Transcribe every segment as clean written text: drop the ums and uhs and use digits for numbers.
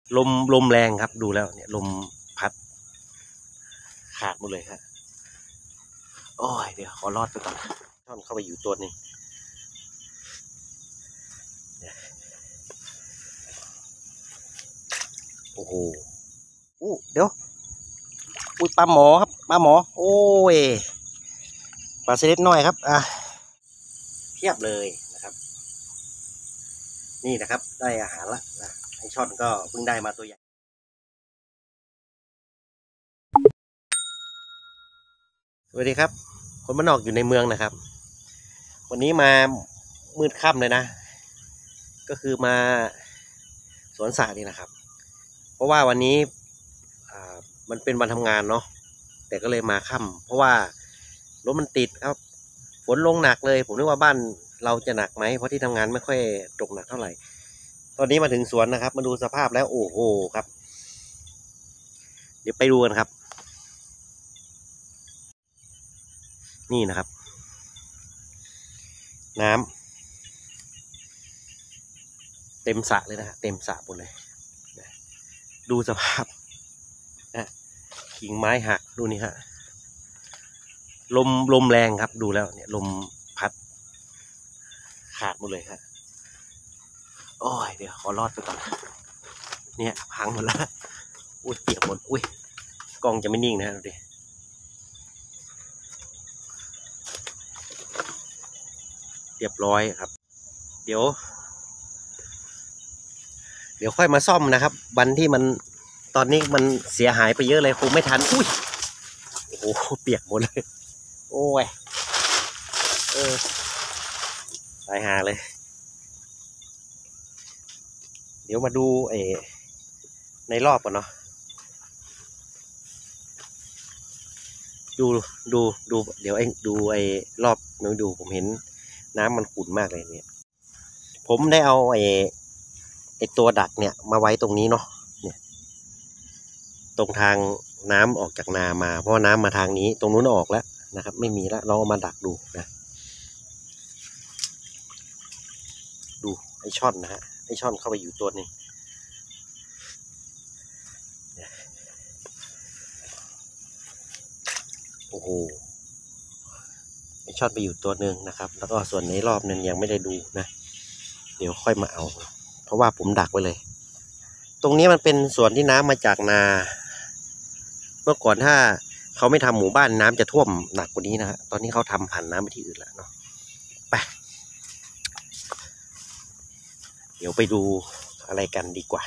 ลมแรงครับดูแล้วเนี่ยลมพัดขาดหมดเลยครับโอ้ยเดี๋ยวขอรอดไปก่อนช่อนเข้าไปอยู่ตัวนึงโอ้โหเดี๋ยวอุ้ยปลาหมอครับปลาหมอโอ้ยปลาเซเลบน้อยครับเทียบเลยนะครับนี่นะครับได้อาหารละนะไอช่อนก็เพิ่งได้มาตัวใหญ่สวัสดีครับคนบ้านนอกอยู่ในเมืองนะครับวันนี้มามืดค่ำเลยนะก็คือมาสวนสัตว์นี่นะครับเพราะว่าวันนี้มันเป็นวันทำงานเนาะแต่ก็เลยมาค่ำเพราะว่ารถมันติดครับฝนลงหนักเลยผมนึกว่าบ้านเราจะหนักไหมเพราะที่ทำงานไม่ค่อยตกหนักเท่าไหร่ตอนนี้มาถึงสวนนะครับมาดูสภาพแล้วโอ้โหครับเดี๋ยวไปดูกันครับนี่นะครับน้ำเต็มสระเลยนะเต็มสระหมดเลยดูสภาพนะกิ่งไม้หักดูนี่ฮะลมแรงครับดูแล้วเนี่ยลมพัดขาดหมดเลยครับโอ้ยเดี๋ยวขอรอดไปก่อนเนี่ยพังหมดแล้วอุ้ยเปียกหมดอุ้ยกล้องจะไม่นิ่งนะดูดิเรียบร้อยครับเดี๋ยวค่อยมาซ่อมนะครับวันที่มันตอนนี้มันเสียหายไปเยอะเลยคงไม่ทันอุ้ยโอ้โหเปียกหมดเลยโอ้ยตายหาเลยเดี๋ยวมาดูในรอบก่อนเนาะดูเดี๋ยวดูรอบนึงดูผมเห็นน้ำมันขุ่นมากเลยเนี่ยผมได้เอาตัวดักเนี่ยมาไว้ตรงนี้เนาะเนี่ยตรงทางน้ำออกจากนามาเพราะน้ำมาทางนี้ตรงนู้นออกแล้วนะครับไม่มีแล้วเราเอามาดักดูนะดูไอช่อนนะฮะไอช่อนเข้าไปอยู่ตัวนึงโอ้โหไอช่อนไปอยู่ตัวนึงนะครับแล้วก็ส่วนในรอบนึงยังไม่ได้ดูนะเดี๋ยวค่อยมาเอาเพราะว่าผมดักไว้เลยตรงนี้มันเป็นส่วนที่น้ำมาจากนาเมื่อก่อนถ้าเขาไม่ทำหมู่บ้านน้ำจะท่วมหนักกว่านี้นะฮะตอนนี้เขาทำผ่านน้ำไปที่อื่นแล้วเนาะไปเดี๋ยวไปดูอะไรกันดีกว่า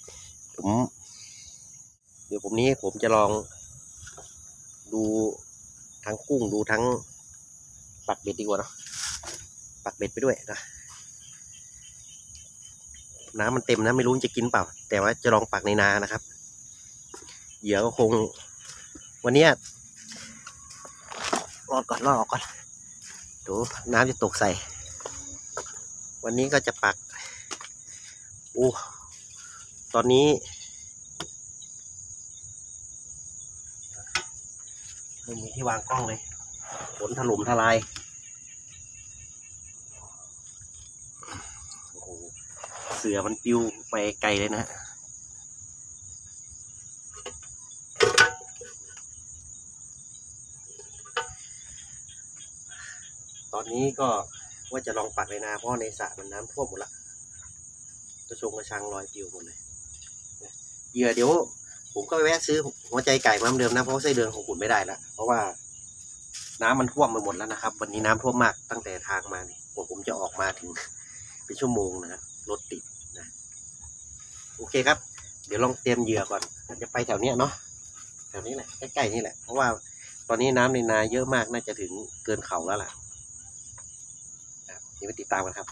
เดี๋ยวนี้ผมจะลองดูทั้งกุ้งดูทั้งปักเบ็ดดีกว่าเนาะปักเบ็ดไปด้วยนะน้ำมันเต็มนะไม่รู้จะกินเปล่าแต่ว่าจะลองปักในนานะครับเหยื่อก็คงวันนี้รอดออกก่อนดูน้ำจะตกใส่วันนี้ก็จะปักตอนนี้ไม่มีที่วางกล้องเลยฝนถล่มทลายโอ้โหเสือมันปิวไปไกลเลยนะตอนนี้ก็ว่าจะลองปักในนาเพราะในสระมันน้ำท่วมหมดละกระชังลอยปิวหมดเลยเหยื่อเดี๋ยวผมก็ไปแวะซื้อหัวใจไก่มาเหมือนเดิมนะเพราะไส้เดือนของขุนไม่ได้แล้วเพราะว่าน้ำมันท่วมไปหมดแล้วนะครับวันนี้น้ำท่วมมากตั้งแต่ทางมาเนี่ยผมจะออกมาถึงเป็นชั่วโมงนะครับรถติดนะโอเคครับเดี๋ยวลองเตรียมเหยื่อก่อนจะไปแถวเนี้ยเนาะแถวนี้แหละใกล้ๆนี่แหละเพราะว่าตอนนี้น้ำในนาเยอะมากน่าจะถึงเกินเข่าแล้วล่ะเดี๋ยวไปติดตามกันครับ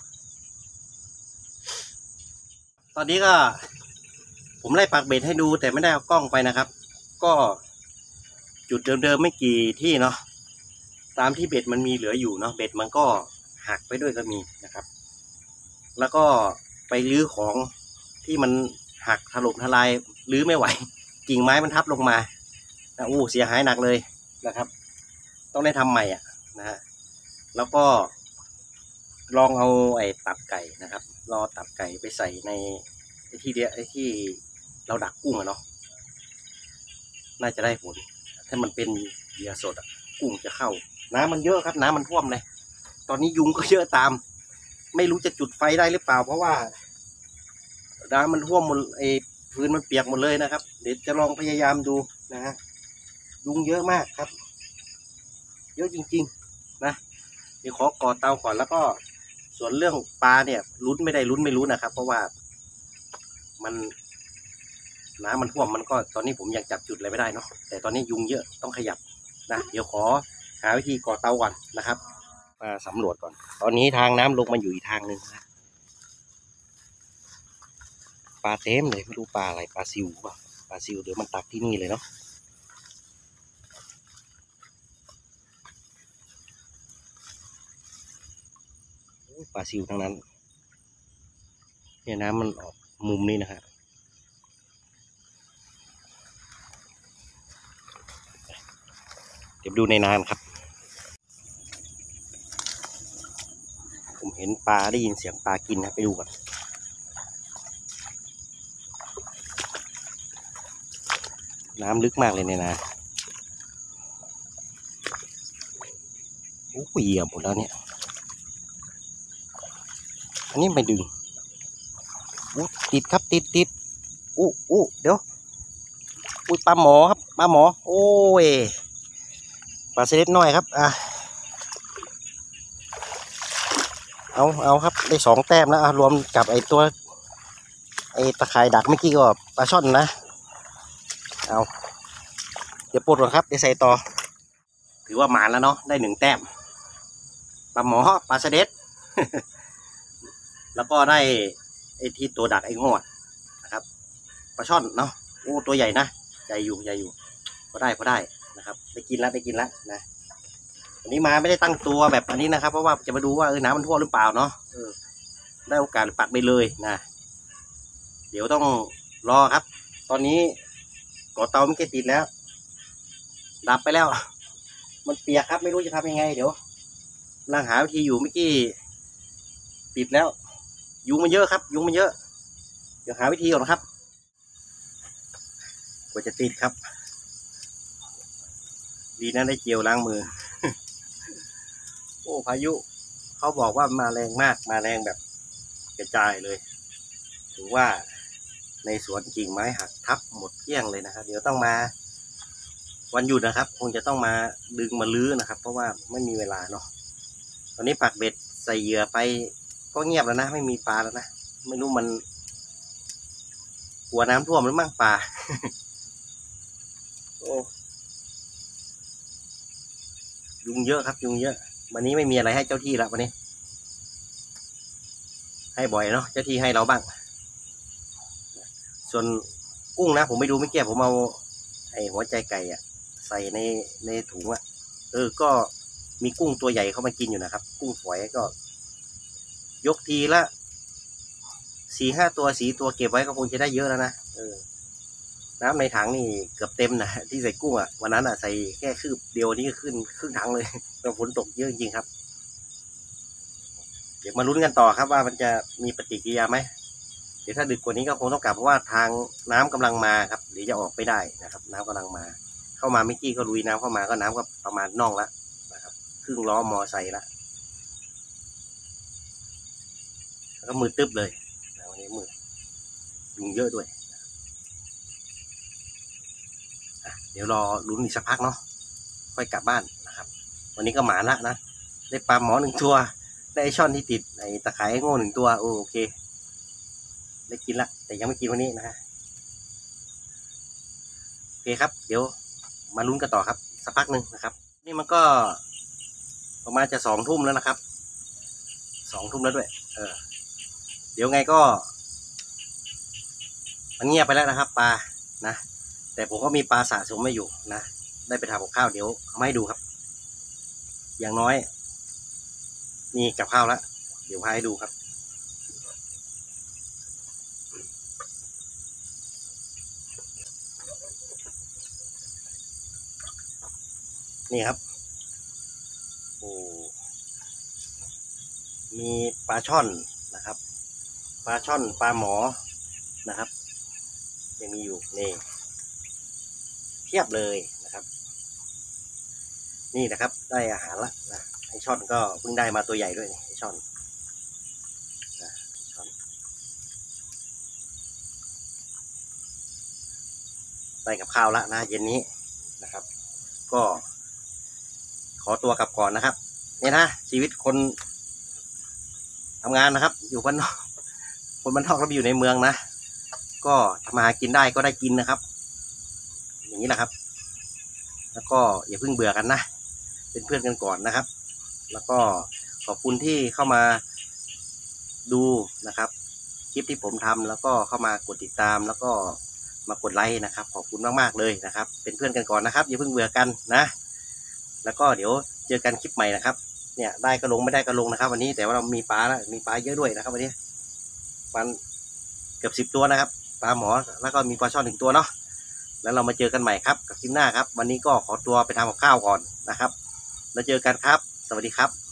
ตอนนี้ก็ผมไล่ปักเบ็ดให้ดูแต่ไม่ได้เอากล้องไปนะครับก็จุดเดิมๆไม่กี่ที่เนาะตามที่เบ็ดมันมีเหลืออยู่เนาะเบ็ดมันก็หักไปด้วยก็มีนะครับแล้วก็ไปรื้อของที่มันหักถล่มทลายรื้อไม่ไหวกิ่งไม้มันทับลงมาเสียหายหนักเลยนะครับต้องได้ทำใหม่นะฮะแล้วก็ลองเอาตับไก่นะครับรอตับไก่ไปใส่ในที่เราดักกุ้งอะเนาะน่าจะได้ผลถ้ามันเป็นเหยื่อสดอะกุ้งจะเข้าน้ำมันเยอะครับน้ำมันท่วมเลยตอนนี้ยุงก็เยอะตามไม่รู้จะจุดไฟได้หรือเปล่าเพราะว่าน้ำมันท่วมหมดพื้นมันเปียกหมดเลยนะครับเดี๋ยวจะลองพยายามดูนะฮะยุงเยอะมากครับเยอะจริงๆนะเดี๋ยวขอก่อเตาก่อนแล้วก็ส่วนเรื่องปลาเนี่ยลุ้นไม่ได้ลุ้นไม่รู้นะครับเพราะว่ามันน้ำมันท่วมมันก็ตอนนี้ผมยังจับจุดอะไรไม่ได้เนาะแต่ตอนนี้ยุงเยอะต้องขยับนะเดี๋ยวขอหาวิธีก่อเตาก่อนนะครับมาสำรวจก่อนตอนนี้ทางน้ำลงมาอยู่อีกทางหนึ่งนะปลาเต็มเลยไม่รู้ปลาอะไรปลาซิวป่ะปลาซิวเดี๋ยวมันตักที่นี่เลยเนาะปลาซิวทั้งนั้นเนี่ยน้ำมันออกมุมนี้นะฮะเดี๋ยวดูในน้ำครับผมเห็นปลาได้ยินเสียงปลากินนะไปดูก่อนน้ำลึกมากเลยในนาโอ้ยเหยียบหมดแล้วเนี่ยอันนี้ไม่ดึงติดครับติดเดี๋ยวอุ้ยปลาหมอครับปลาหมอโอ้ยปลาเสด็จน้อยครับเอาครับได้2 แต้มแล้วรวมกับไอตัวตะข่ายดักเมื่อกี้ก็ปลาช่อนนะเอาเดี๋ยวปลดก่อนครับเดี๋ยวใส่ต่อถือว่าหมานแล้วเนาะได้1 แต้มปลาหมอปลาเสด็จ แล้วก็ได้ไอที่ตัวดักไองอดนะครับปลาช่อนเนาะโอ้ตัวใหญ่นะใหญ่อยู่พอได้นะครับได้กินแล้วนะวันนี้มาไม่ได้ตั้งตัวแบบอันนี้นะครับเพราะว่าจะมาดูว่าน้ำมันท่วมหรือเปล่าเนาะได้โอกาสปักไปเลยนะเดี๋ยวต้องรอครับตอนนี้ก่อเตาไม่เก็ติดแล้วดับไปแล้วมันเปียกครับไม่รู้จะทำยังไงเดี๋ยวนั่งหาวิธีอยู่เมื่อกี้ปิดแล้วยุงมันเยอะครับยุงมันเยอะเดี๋ยวหาวิธีก่อนครับกว่าจะติดครับดีนะได้เจลล้างมือ โอ้พายุเขาบอกว่ามาแรงมากมาแรงแบบกระจายเลยถือว่าในสวนกิ่งไม้หักทับหมดเกลี้ยงเลยนะครับเดี๋ยวต้องมาวันหยุดนะครับคงจะต้องมาดึงมาลื้อนะครับเพราะว่าไม่มีเวลาเนาะตอนนี้ปักเบ็ดใส่เหยื่อไปก็เงียบแล้วนะไม่มีปลาแล้วนะไม่รู้มันกลัวน้ำท่วมหรือมั่งปลา โอ้ยุงเยอะครับยุงเยอะวันนี้ไม่มีอะไรให้เจ้าที่แล้ววันนี้ให้บ่อยเนาะเจ้าที่ให้เราบ้างส่วนกุ้งนะผมไม่ดูไม่แก่ผมเอาหัวใจไก่อะใส่ในถุงอะก็มีกุ้งตัวใหญ่เข้ามากินอยู่นะครับกุ้งฝอยก็ยกทีละ4-5 ตัว4 ตัวเก็บไว้ก็คงจะได้เยอะแล้วนะน้ำในถังนี่เกือบเต็มนะที่ใส่กุ้งอะวันนั้นอะใส่แค่คืบเดียวนี่ก็ขึ้นครึ่งถังเลยแต่ฝนตกเยอะจริงๆครับเดี๋ยวมาลุ้นกันต่อครับว่ามันจะมีปฏิกิริยาไหมเดี๋ยวถ้าดึกกว่านี้ก็คงต้องกลับเพราะว่าทางน้ำกำลังมาครับเดี๋ยวจะออกไม่ได้นะครับน้ำกำลังมาเข้ามาเมื่อกี้ก็ลุยน้ำเข้ามาก็น้ำก็ประมาณน่องละนะครับครึ่งล้อมอไซค์ละแล้วก็มือตึ๊บเลยวันนี้มือยุงเยอะด้วยเดี๋ยวรอลุ้นอีกสักพักเนาะค่อยกลับบ้านนะครับวันนี้ก็หมาละนะได้ปลาหมอ1 ตัวได้ช่อนที่ติดตะไคร้โง่1 ตัวโอเคได้กินละแต่ยังไม่กินวันนี้นะฮะโอเคครับเดี๋ยวมาลุ้นกันต่อครับสักพักหนึ่งนะครับนี่มันก็ประมาณจะ2 ทุ่มแล้วนะครับ2 ทุ่มแล้วด้วยเดี๋ยวไงก็มันเงียบไปแล้วนะครับปลานะแต่ผมก็มีปลาสะสมไม่อยู่นะได้ไปทำกับข้าวเดี๋ยวเอามาให้ดูครับอย่างน้อยมีกับข้าวแล้วเดี๋ยวพาให้ดูครับนี่ครับโอ้มีปลาช่อนนะครับปลาช่อนปลาหมอนะครับยังมีอยู่นี่เพียบเลยนะครับนี่นะครับได้อาหารละนะไอช่อนก็เพิ่งได้มาตัวใหญ่ด้วยไอช่อนนะช่อนได้กับข้าวละนะเย็นนี้นะครับก็ขอตัวกลับก่อนนะครับนี่นะชีวิตคนทำงานนะครับอยู่บ้านนอกคนบ้านนอกแล้วอยู่ในเมืองนะก็ทำมาหากินได้ก็ได้กินนะครับอย่างนี้แหละครับแล้วก็อย่าเพิ่งเบื่อกันนะเป็นเพื่อนกันก่อนนะครับแล้วก็ขอบคุณที่เข้ามาดูนะครับคลิปที่ผมทำแล้วก็เข้ามากดติดตามแล้วก็มากดไลค์นะครับขอบคุณมากๆเลยนะครับเป็นเพื่อนกันก่อนนะครับอย่าเพิ่งเบื่อกันนะแล้วก็เดี๋ยวเจอกันคลิปใหม่นะครับเนี่ยได้ก็ลงไม่ได้ก็ลงนะครับวันนี้แต่ว่าเรามีปลาแล้วมีปลาเยอะด้วยนะครับวันนี้มันเกือบ10 ตัวนะครับปลาหมอแล้วก็มีปลาช่อน1 ตัวเนาะแล้วเรามาเจอกันใหม่ครับกับคลิปหน้าครับวันนี้ก็ขอตัวไปทำกับข้าวก่อนนะครับแล้วเจอกันครับสวัสดีครับ